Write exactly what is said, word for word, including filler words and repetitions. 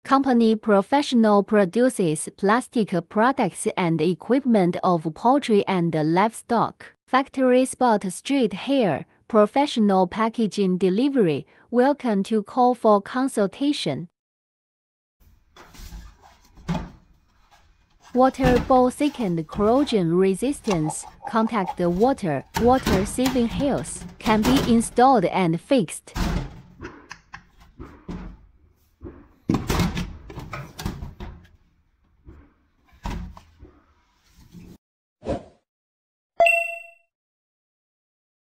Company Professional produces plastic products and equipment of poultry and livestock. Factory Spot Street Hair, Professional Packaging Delivery. Welcome to call for consultation. Water bowl second corrosion resistance. Contact the water. Water saving health can be installed and fixed.